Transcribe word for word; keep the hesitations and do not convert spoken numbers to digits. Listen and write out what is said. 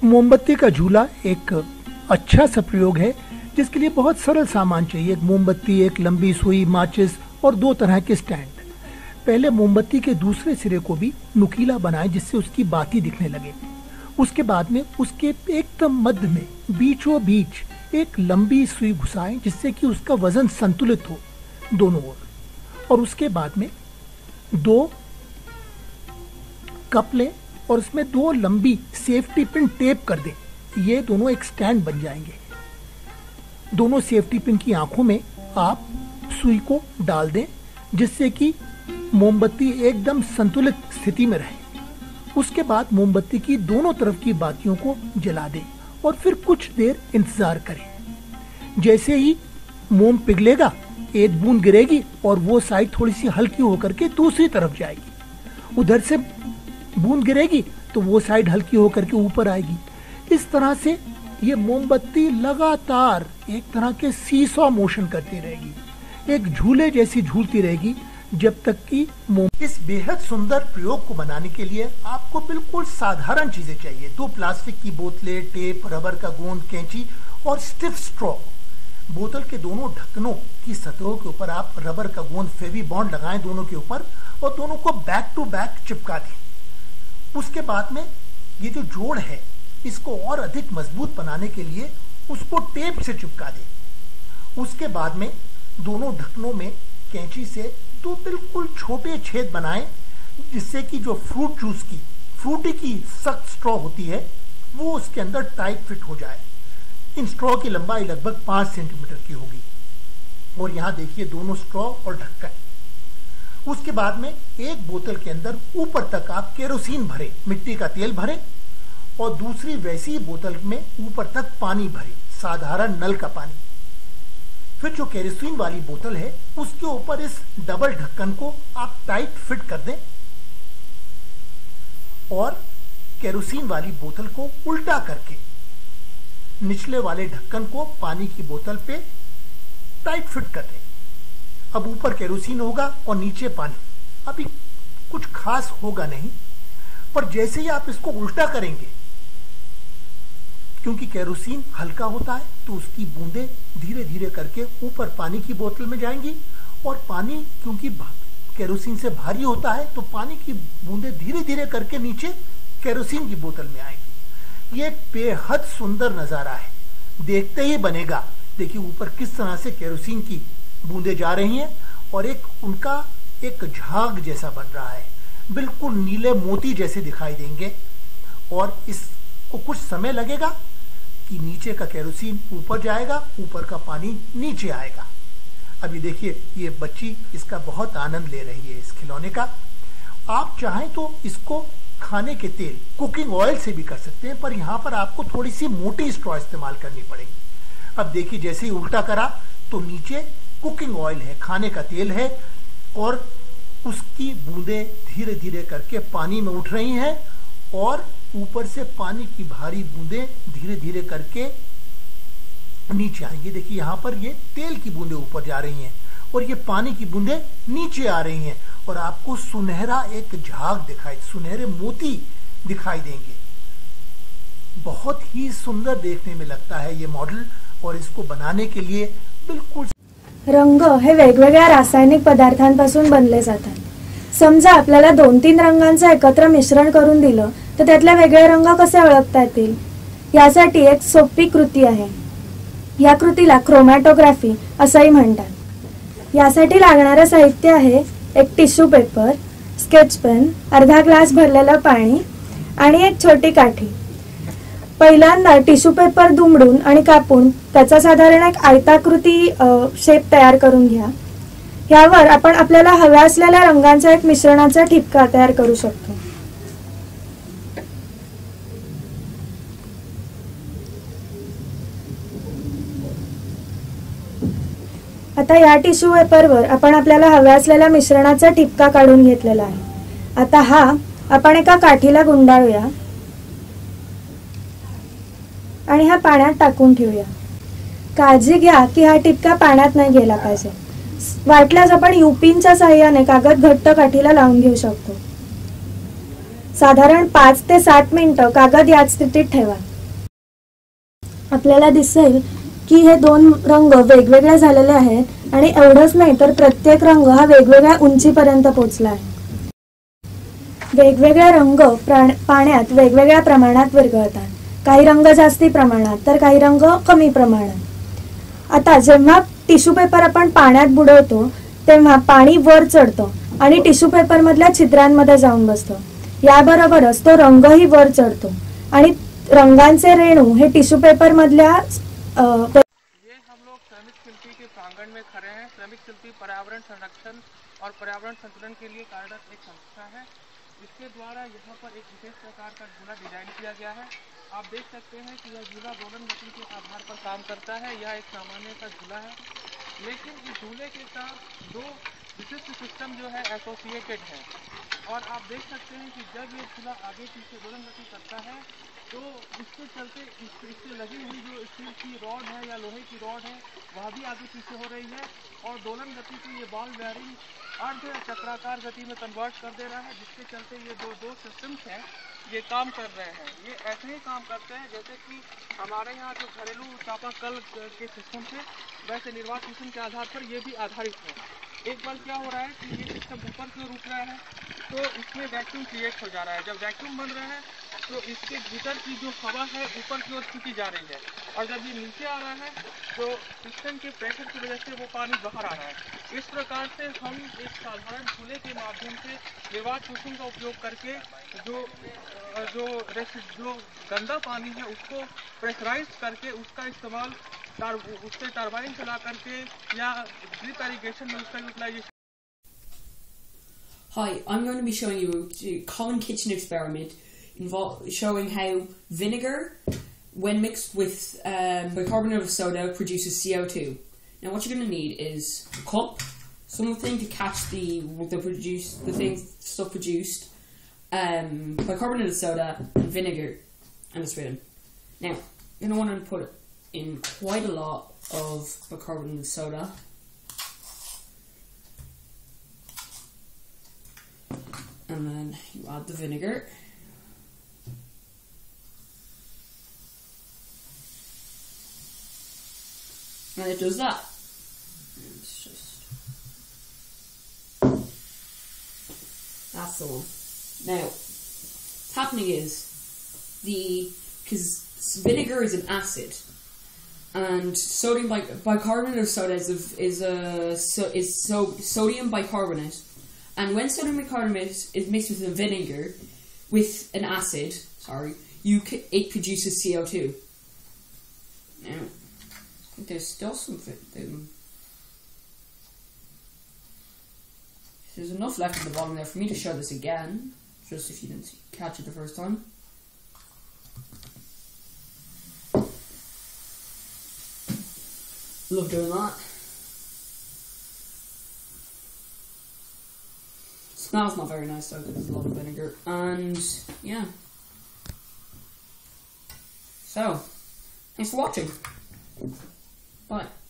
मोमबत्ती का झूला एक अच्छा सा प्रयोग है जिसके लिए बहुत सरल सामान चाहिए। एक मोमबत्ती, एक लंबी सुई, माचिस और दो तरह के स्टैंड। पहले मोमबत्ती के दूसरे सिरे को भी नुकीला बनाएं जिससे उसकी बाती दिखने लगे। उसके बाद में उसके एकदम मध्य में बीचों बीच एक लंबी सुई घुसाएं जिससे कि उसका वजन संतुलित हो दोनों ओर। और उसके बाद में दो कप लें और उसमें दो लंबी सेफ्टी पिन टेप कर दें। ये दोनों एक स्टैंड बन जाएंगे। दोनों सेफ्टी पिन की आंखों में आप सुई को डाल दें जिससे कि मोमबत्ती एकदम संतुलित स्थिति में रहे। उसके बाद मोमबत्ती की दोनों तरफ की बातियों को जला दें और फिर कुछ देर इंतजार करें। जैसे ही मोम पिघलेगा एक बूंद गिरेगी और वो साइड थोड़ी सी हल्की होकर के दूसरी तरफ जाएगी। उधर से बूंद गिरेगी तो वो साइड हल्की होकर के ऊपर आएगी। इस तरह से ये मोमबत्ती लगातार एक तरह के सीसॉ मोशन करती रहेगी, एक झूले जैसी झूलती रहेगी जब तक कि मोम। इस बेहद सुंदर प्रयोग को बनाने के लिए आपको बिल्कुल साधारण चीजें चाहिए। दो प्लास्टिक की बोतलें, टेप, रबर का गोंद, कैंची और स्टिफ स्ट्रॉ। बोतल के दोनों ढक्कनों की सतहों के ऊपर आप रबर का गोंद फेवी बॉन्ड लगाएं दोनों के ऊपर और दोनों को बैक टू बैक चिपका दें। उसके बाद में ये जो जोड़ है इसको और अधिक मजबूत बनाने के लिए उसको टेप से चिपका दें। उसके बाद में दोनों ढक्कनों में कैंची से दो बिल्कुल छोटे छेद बनाएं जिससे कि जो फ्रूट जूस की फ्रूटी की सख्त स्ट्रॉ होती है वो उसके अंदर टाइट फिट हो जाए। इन स्ट्रॉ की लंबाई लगभग पांच सेंटीमीटर की होगी। और यहाँ देखिए दोनों स्ट्रॉ और ढक्कन। उसके बाद में एक बोतल के अंदर ऊपर तक आप केरोसिन भरें, मिट्टी का तेल भरें और दूसरी वैसी बोतल में ऊपर तक पानी भरें, साधारण नल का पानी। फिर जो केरोसिन वाली बोतल है उसके ऊपर इस डबल ढक्कन को आप टाइट फिट कर दें और केरोसिन वाली बोतल को उल्टा करके निचले वाले ढक्कन को पानी की बोतल पे टाइट फिट कर दें। अब ऊपर केरोसिन होगा और नीचे पानी। अभी कुछ खास होगा नहीं, पर जैसे ही आप इसको उल्टा करेंगे, क्योंकि केरोसिन हल्का होता है तो उसकी बूंदें धीरे धीरे करके ऊपर पानी की बोतल में जाएंगी और पानी क्योंकि केरोसिन से भारी होता है तो पानी की बूंदें धीरे धीरे करके नीचे केरोसिन की बोतल में आएंगी। ये एक बेहद सुंदर नजारा है, देखते ही बनेगा। देखिए ऊपर किस तरह से केरोसिन की बूंदें जा रही हैं और एक उनका एक झाग जैसा बन रहा है, बिल्कुल नीले मोती जैसे दिखाई देंगे। और इसको कुछ समय लगेगा कि नीचे का केरोसिन ऊपर जाएगा, ऊपर का पानी नीचे आएगा। अभी देखिए ये बच्ची इसका बहुत आनंद ले रही है इस खिलौने का। आप चाहें तो इसको खाने के तेल, कुकिंग ऑयल से भी कर सकते हैं, पर यहाँ पर आपको थोड़ी सी मोटी स्ट्रॉ इस्तेमाल करनी पड़ेगी। अब देखिए जैसे ही उल्टा करा तो नीचे कुकिंग ऑयल है, खाने का तेल है और उसकी बूंदें धीरे धीरे करके पानी में उठ रही हैं और ऊपर से पानी की भारी बूंदें धीरे धीरे करके नीचे आएंगी। देखिए यहाँ पर ये तेल की बूंदें ऊपर जा रही हैं और ये पानी की बूंदें नीचे आ रही हैं और आपको सुनहरा एक झाग दिखाई, सुनहरे मोती दिखाई देंगे। बहुत ही सुंदर देखने में लगता है ये मॉडल और इसको बनाने के लिए बिल्कुल। रंग हे वेगवेगळ्या रासायनिक पदार्थांपासून बनले जातात। समजा आपल्याला दोन तीन रंगांचं एकत्र मिश्रण करून दिलं तर त्यातले वेगळे रंग कसे ओळखता येतील यासाठी एक सोपी कृती आहे। या कृतीला क्रोमॅटोग्राफी असंही म्हणतात। यासाठी लागणारे साहित्य आहे एक टिश्यू पेपर, स्केच पेन, अर्धा ग्लास भरलेलं पाणी आणि एक छोटी काठी। पहिल्यांदा टिश्यू पेपर दुमडून आणि कापून त्याचा साधारण एक आयताकृती शेप तयार करून घ्या। यावर आपण आपल्याला हव्या असलेल्या रंगांचा एक मिश्रणाचा ठिपका तयार करू शकतो। आता या टिश्यू पेपरवर आपण आपल्याला हव्या असलेल्या मिश्रणाचा ठिपका काढून घेतलेला आहे। आता हा आपण एका काठीला गुंडाळूया आणि हा पाण्यात टाकून ठेवूया। काळजी घ्या की हा टिपका पाण्यात नाही गेला पाहिजे। वाटल्यास आपण यूपिनच्या सहाय्याने कागद घट्ट काठीला लावून घेऊ शकतो। साधारण पाच ते सात मिनिटं कागद याच स्थितीत ठेवा। आपल्याला दिसेल की हे दोन रंग वेगवेगळे झालेले आहेत आणि एवढंच नाही तर प्रत्येक रंग हा वेगवेगळ्या उंचीपर्यंत पोहोचला आहे. वेगवेगळे रंग पाण्यात वेगवेगळ्या प्रमाणात विरघळतात. काही रंग जास्ती प्रमाणात तर काही रंग कमी प्रमाणात. आता जेव्हा टिश्यू पेपर आपण पाण्यात बुडवतो तेव्हा पाणी वर चढतं आणि टिश्यू पेपर मधल्या छिद्रांमध्ये जाऊन बसतं. याबरोबरच तो रंगही वर चढतो आणि रंगांचे रेणू हे टिश्यू पेपर मधल्या ये हम लोग श्रमिक शिल्पी के प्रांगण में खड़े हैं. श्रमिक शिल्पी पर्यावरण संरक्षण और पर्यावरण संतुलन के लिए कार्यरत एक संस्था है. इसके द्वारा यहाँ पर एक विशेष प्रकार का झूला डिजाइन किया गया है. आप देख सकते हैं कि यह झूला दोलन गति के आधार पर काम करता है. यह एक सामान्य सा झूला है, लेकिन इस झूले के साथ दो विशिष्ट सिस्टम जो है एसोसिएटेड है. और आप देख सकते हैं कि जब ये झूला आगे पीछे दोलन गति करता है तो इसके चलते इस, इससे लगी हुई जो स्टील की रॉड है या लोहे की रॉड है वह भी आगे पीछे हो रही है और दोलन गति को ये बॉल बेयरिंग अर्ध चक्राकार गति में कन्वर्ट कर दे रहा है, जिसके चलते ये दो दो सिस्टम्स हैं ये काम कर रहे हैं. ये ऐसे ही काम करते हैं जैसे कि हमारे यहाँ जो घरेलू चापाकल के सिस्टम थे वैसे निर्वात मिशन के आधार पर ये भी आधारित है. एक बार क्या हो रहा है कि ये सिस्टम ऊपर की ओर उठ रहा है तो इसमें वैक्यूम क्रिएट हो जा रहा है. जब वैक्यूम बन रहा है तो इसके भीतर की जो हवा है ऊपर की ओर खींची जा रही है और जब ये नीचे आ रहा है तो सिस्टम के प्रेशर की वजह से वो पानी बाहर आ रहा है. इस प्रकार से हम एक साधारण झूले के माध्यम से निर्वात मिशन का उपयोग करके जो जो जो गंदा पानी है उसको प्रेशराइज करके उसका इस्तेमाल उससे टरबाइन चला करके या ड्रिप इरिगेशन में उसका utilization. Hi, I'm going to be showing you a common kitchen experiment involve, showing how vinegar, when mixed with um, bicarbonate of soda, produces C O two. Now what you're going to need is a cup, something to catch the the produce the thing stuff produced, um, bicarbonate of soda, and vinegar, and a spoon. Now you're going to want to put in quite a lot of bicarbonate of soda. And then you add the vinegar. And it does that. It's just... That's the one. Now, what's happening is, the... because vinegar is an acid, and sodium bic- bicarbonate of soda is a, is a so, is so sodium bicarbonate. And when sodium bicarbonate is mixed with a vinegar, with an acid, sorry, you c- it produces C O two. Now, I think there's still something. There's enough left at the bottom there for me to show this again, just if you didn't see, catch it the first time. Love doing that. Smells not very nice though because there's a lot of vinegar. And yeah. So, thanks for watching. Bye.